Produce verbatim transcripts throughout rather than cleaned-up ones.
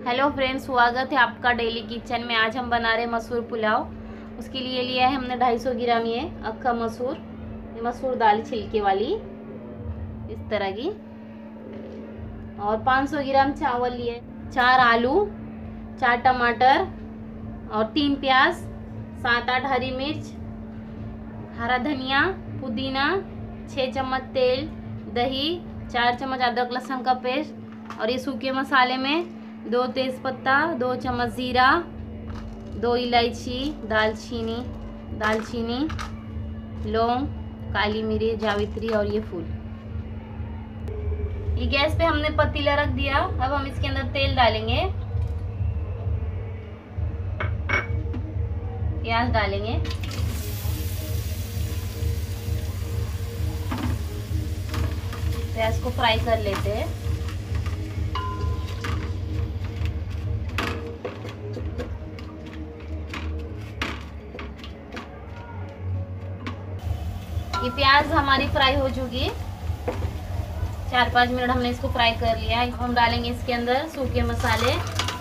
Hello friends, स्वागत है आपका डेली किचन में। आज हम बना रहे मसूर पुलाव। उसके लिए लिया है हमने दो सौ पचास ग्राम ये अक्खा मसूर, ये मसूर दाल छिलके वाली इस तरह की, और पाँच सौ ग्राम चावल लिए, चार आलू, चार टमाटर और तीन प्याज, सात आठ हरी मिर्च, हरा धनिया, पुदीना, छः चम्मच तेल, दही, चार चम्मच अदरक लहसुन का पेस्ट, और ये सूखे मसाले में दो तेज़पत्ता, दो चम्मच जीरा, दो इलायची, दालचीनी दालचीनी लौंग, काली मिर्च, जावित्री और ये फूल। ये गैस पे हमने पतीला रख दिया। अब हम इसके अंदर तेल डालेंगे, प्याज डालेंगे, प्याज को फ्राई कर लेते हैं। ये प्याज हमारी फ्राई हो चुकी, चार पाँच मिनट हमने इसको फ्राई कर लिया है। हम डालेंगे इसके अंदर सूखे मसाले,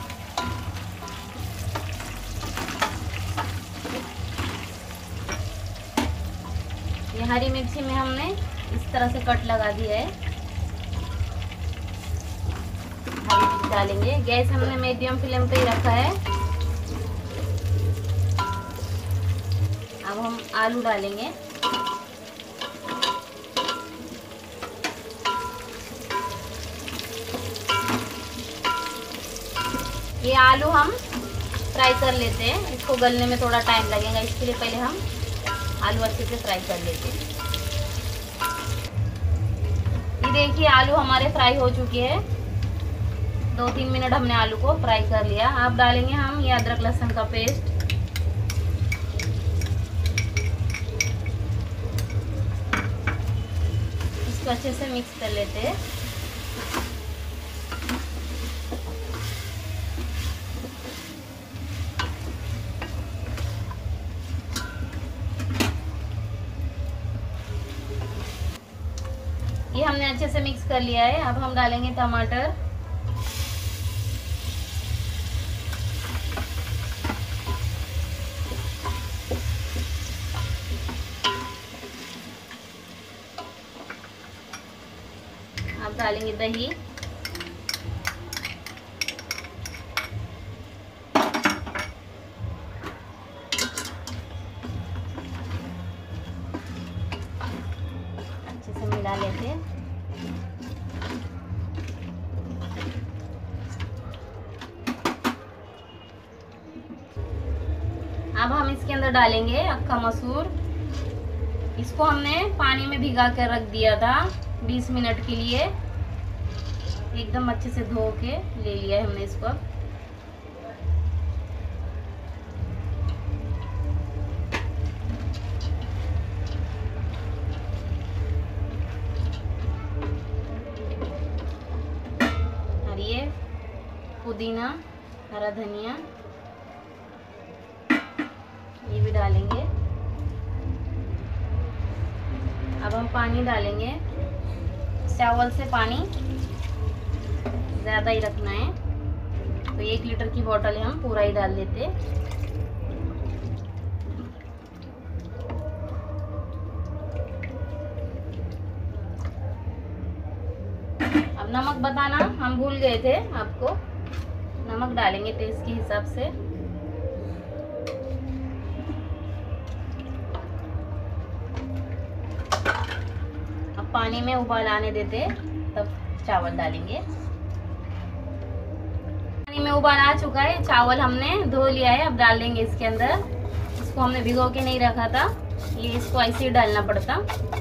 ये हरी मिर्ची में हमने इस तरह से कट लगा दिया है, हरी मिर्च डालेंगे। गैस हमने मीडियम फ्लेम पे ही रखा है। अब हम आलू डालेंगे, ये आलू हम फ्राई कर लेते हैं। इसको गलने में थोड़ा टाइम लगेगा, इसके लिए पहले हम आलू अच्छे से फ्राई कर लेते हैं। ये देखिए आलू हमारे फ्राई हो चुके हैं। दो तीन मिनट हमने आलू को फ्राई कर लिया। अब डालेंगे हम ये अदरक लहसुन का पेस्ट, इसको अच्छे से मिक्स कर लेते हैं। ये हमने अच्छे से मिक्स कर लिया है। अब हम डालेंगे टमाटर, अब डालेंगे दही, अच्छे से मिला लेते हैं। अब हम इसके अंदर डालेंगे अक्खा मसूर। इसको हमने पानी में भिगा कर रख दिया था बीस मिनट के लिए। एकदम अच्छे से धो के ले लिया है हमने इसको। और ये पुदीना, हरा धनिया ये भी डालेंगे। अब हम पानी डालेंगे, चावल से पानी ज़्यादा ही रखना है, तो एक लीटर की बोतल है, हम पूरा ही डाल देते। अब नमक बताना हम भूल गए थे आपको, नमक डालेंगे टेस्ट के हिसाब से। पानी में उबाल आने देते, तब चावल डालेंगे। पानी में उबाल आ चुका है, चावल हमने धो लिया है। अब डाल देंगे इसके अंदर। इसको हमने भिगो के नहीं रखा था, ये इसको ऐसे ही डालना पड़ता।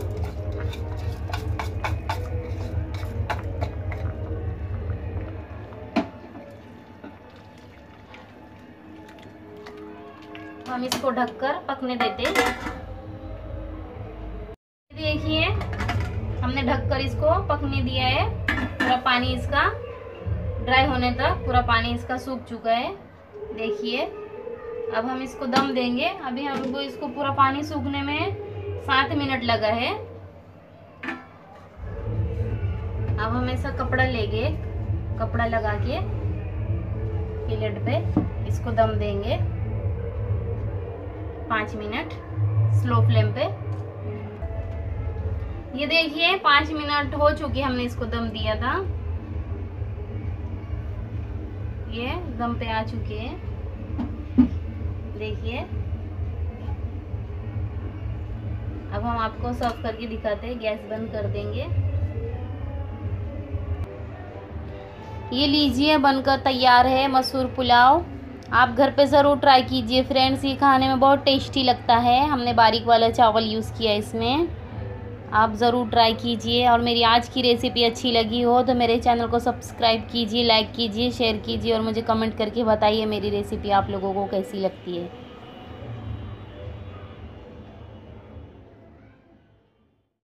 हम इसको ढककर पकने देते। देखिए हमने ढककर इसको पकने दिया है। पूरा पानी इसका ड्राई होने तक पूरा पानी इसका सूख चुका है। देखिए अब हम इसको दम देंगे। अभी हमको इसको पूरा पानी सूखने में सात मिनट लगा है। अब हम ऐसा कपड़ा लेंगे, कपड़ा लगा के की लिड पे इसको दम देंगे पाँच मिनट स्लो फ्लेम पे। ये देखिए पाँच मिनट हो चुके, हमने इसको दम दिया था, ये दम पे आ चुके हैं। देखिए अब हम आपको सर्व करके दिखाते हैं। गैस बंद कर देंगे। ये लीजिए बनकर तैयार है मसूर पुलाव। आप घर पे ज़रूर ट्राई कीजिए फ्रेंड्स, ये खाने में बहुत टेस्टी लगता है। हमने बारीक वाला चावल यूज़ किया इसमें, आप ज़रूर ट्राई कीजिए। और मेरी आज की रेसिपी अच्छी लगी हो तो मेरे चैनल को सब्सक्राइब कीजिए, लाइक कीजिए, शेयर कीजिए और मुझे कमेंट करके बताइए मेरी रेसिपी आप लोगों को कैसी लगती है।